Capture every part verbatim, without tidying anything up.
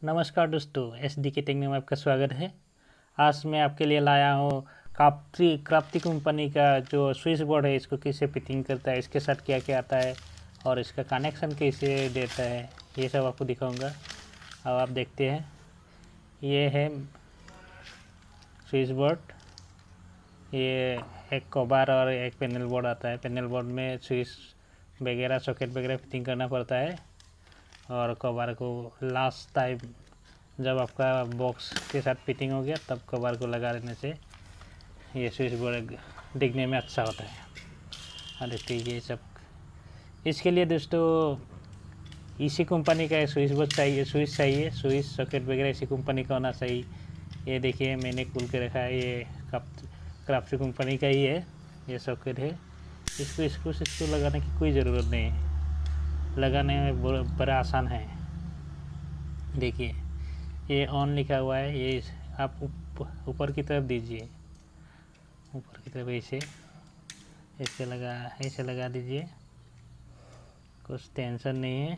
नमस्कार दोस्तों, S D के टेक्निक में आपका स्वागत है। आज मैं आपके लिए लाया हूँ क्राफ्टी क्राफ्टी कंपनी का जो स्विच बोर्ड है, इसको कैसे फिटिंग करता है, इसके साथ क्या क्या आता है और इसका कनेक्शन कैसे देता है, ये सब आपको दिखाऊंगा। अब आप देखते हैं, ये है स्विच बोर्ड। ये एक कवर और एक पैनल बोर्ड आता है। पैनल बोर्ड में स्विच वगैरह सॉकेट वगैरह फिटिंग करना पड़ता है और कवर को लास्ट टाइम जब आपका बॉक्स के साथ फिटिंग हो गया तब कवर को लगा देने से ये स्विच बोर्ड दिखने में अच्छा होता है। और देखिए ये सब इसके लिए दोस्तों इसी कंपनी का स्विच बोर्ड चाहिए, स्विच चाहिए, स्विच सॉकेट वगैरह इसी कंपनी का होना चाहिए। ये देखिए मैंने खोल के रखा है, ये क्राफ्टी कंपनी का ही है। ये सॉकेट है, इसको इसको इसको लगाने की कोई ज़रूरत नहीं है, लगाने में बड़ा आसान है। देखिए ये ऑन लिखा हुआ है, ये आप ऊपर की तरफ दीजिए, ऊपर की तरफ ऐसे ऐसे लगा ऐसे लगा दीजिए, कुछ टेंशन नहीं है।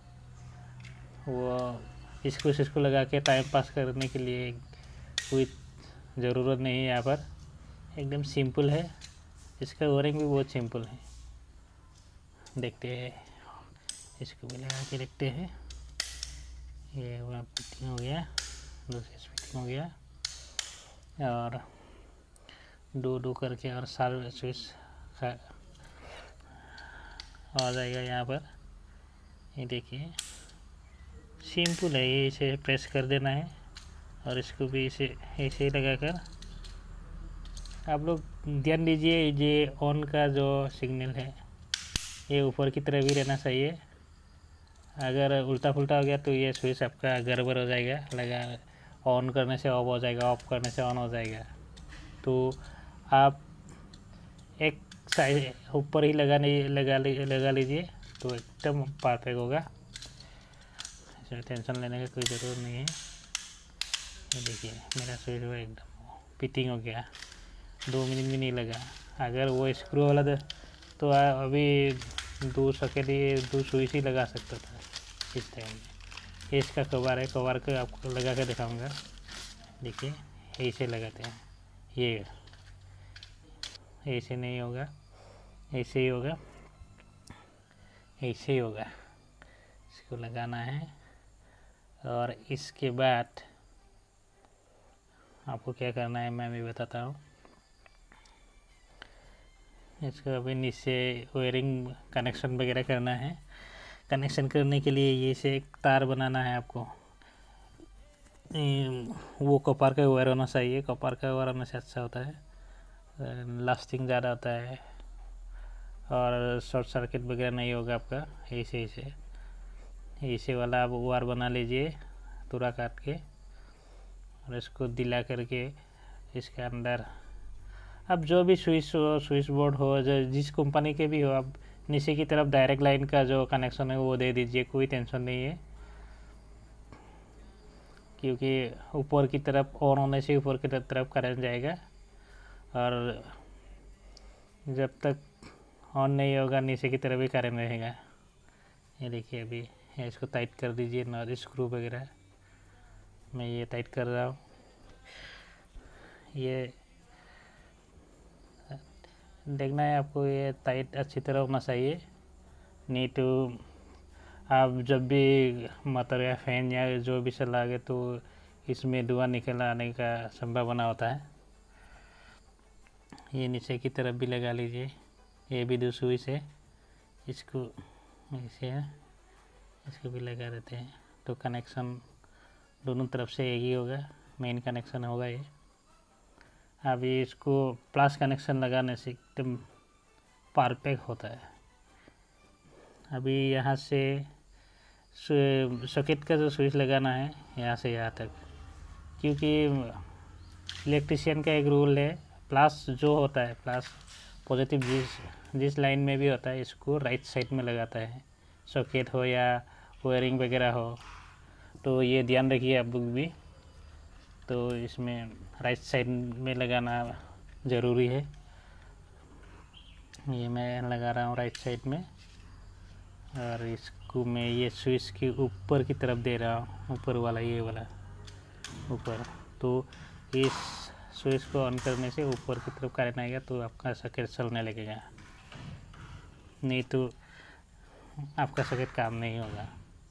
वो इसको इसको लगा के टाइम पास करने के लिए कोई ज़रूरत नहीं है। यहाँ पर एकदम सिंपल है, इसका वायरिंग भी बहुत सिंपल है। देखते हैं, इसको भी लगा के देखते हैं। ये वाला फिटिंग हो गया, दूसरी फिटिंग हो गया और दो दो करके और सारे स्विच आ जाएगा यहाँ पर। ये देखिए सिंपल है, ये इसे प्रेस कर देना है और इसको भी इसे ऐसे ही लगाकर आप लोग ध्यान दीजिए। ये ऑन का जो सिग्नल है ये ऊपर की तरफ ही रहना चाहिए। अगर उल्टा पुल्टा हो गया तो ये स्विच आपका गड़बड़ हो जाएगा, लगा ऑन करने से ऑफ हो जाएगा, ऑफ करने से ऑन हो जाएगा। तो आप एक साइड ऊपर ही लगाने लगा ली लगा लीजिए तो एकदम परफेक्ट होगा। इसमें टेंशन लेने की कोई ज़रूरत नहीं है। ये देखिए मेरा स्विच वो एकदम फिटिंग हो गया, दो मिनट भी नहीं लगा। अगर वो स्क्रू वाला तो अभी दो सॉकेट दो स्विच ही लगा सकता था इस टाइम में। ये इसका कवर है, कवर को आपको लगा कर दिखाऊंगा। देखिए ऐसे लगाते हैं, ये ऐसे नहीं होगा, ऐसे ही होगा, ऐसे ही होगा। इसको लगाना है और इसके बाद आपको क्या करना है मैं भी बताता हूँ। इसको अभी नीचे वायरिंग कनेक्शन वगैरह करना है। कनेक्शन करने के लिए ये से एक तार बनाना है आपको। वो कॉपर का वायर होना चाहिए, कॉपर का वायर होने से अच्छा होता है, लास्टिंग ज़्यादा होता है और शॉर्ट सर्किट वगैरह नहीं होगा आपका। ऐसे ऐसे ऐसे वाला आप वायर बना लीजिए पूरा काट के और इसको दिला करके इसके अंदर अब जो भी स्विच हो, स्विच बोर्ड हो, जो जिस कंपनी के भी हो, आप नीचे की तरफ डायरेक्ट लाइन का जो कनेक्शन है वो दे दीजिए, कोई टेंशन नहीं है। क्योंकि ऊपर की तरफ ऑन होने से ऊपर की तरफ करंट जाएगा और जब तक ऑन नहीं होगा नीचे की तरफ भी करंट रहेगा। ये देखिए अभी इसको टाइट कर दीजिए, नॉट स्क्रू वगैरह मैं ये टाइट कर रहा हूँ। ये देखना है आपको, ये टाइट अच्छी तरह होना चाहिए, नहीं तो आप जब भी मोटर या फैन या जो भी चलाओगे तो इसमें धुआं निकल आने का संभावना होता है। ये नीचे की तरफ भी लगा लीजिए, ये भी दो स्विच है, इसको ऐसे है, इसको भी लगा देते हैं तो कनेक्शन दोनों तरफ से एक ही होगा, मेन कनेक्शन होगा ये। अभी इसको प्लस कनेक्शन लगाने से एकदम परफेक्ट होता है। अभी यहाँ से सॉकेट का जो स्विच लगाना है यहाँ से यहाँ तक, क्योंकि इलेक्ट्रिशियन का एक रूल है, प्लस जो होता है प्लस पॉजिटिव जिस जिस लाइन में भी होता है इसको राइट साइड में लगाता है, सॉकेट हो या वायरिंग वगैरह हो। तो ये ध्यान रखिए आप लोग भी, तो इसमें राइट साइड में लगाना ज़रूरी है। ये मैं लगा रहा हूँ राइट साइड में और इसको इसको मैं ये स्विच के ऊपर की तरफ दे रहा हूँ, ऊपर वाला, ये वाला ऊपर। तो इस स्विच को ऑन करने से ऊपर की तरफ करंट आएगा तो आपका सॉकेट चलने लगेगा, नहीं तो आपका सॉकेट काम नहीं होगा।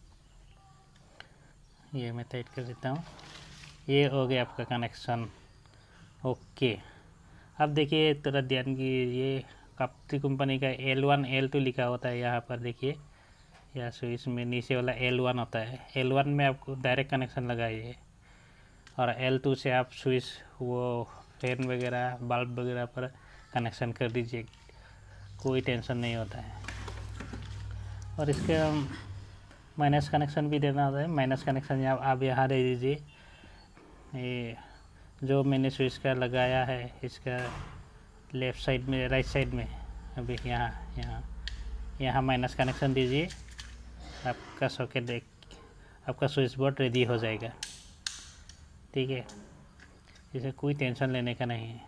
ये मैं टाइट कर देता हूँ। ये हो गया आपका कनेक्शन। ओके, अब देखिए थोड़ा ध्यान की, ये काप्ती कंपनी का एल वन एल टू लिखा होता है यहाँ पर। देखिए या स्विच में नीचे वाला एल वन होता है। एल वन में आपको डायरेक्ट कनेक्शन लगाइए और एल टू से आप स्विच वो फैन वगैरह बल्ब वगैरह पर कनेक्शन कर दीजिए, कोई टेंशन नहीं होता है। और इसके माइनस कनेक्शन भी देना होता है। माइनस कनेक्शन आप आप यहाँ दे दीजिए। ये जो मैंने स्विच का लगाया है इसका लेफ़्ट साइड में, राइट साइड में, अभी यहाँ यहाँ यहाँ माइनस कनेक्शन दीजिए। आपका सॉकेट देख आपका स्विच बोर्ड रेडी हो जाएगा। ठीक है, इसे कोई टेंशन लेने का नहीं है।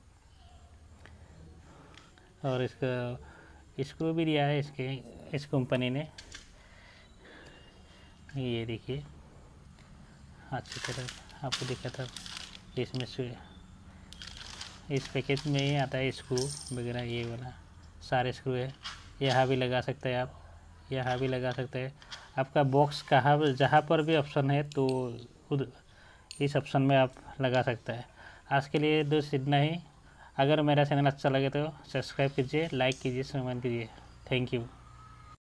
और इसका स्क्रू भी दिया है इसके इस कंपनी ने, ये देखिए अच्छी तरह आपको दिखा था। इसमें से इस पैकेज में ही आता है स्क्रू वगैरह, ये वाला सारे स्क्रू है। यहाँ भी लगा सकते हैं आप, यहाँ भी लगा सकते हैं। आपका बॉक्स कहाँ जहाँ पर भी ऑप्शन है तो खुद इस ऑप्शन में आप लगा सकते हैं। आज के लिए दोस्त इतना ही। अगर मेरा चैनल अच्छा लगे तो सब्सक्राइब कीजिए, लाइक कीजिए, कमेंट कीजिए। Thank you.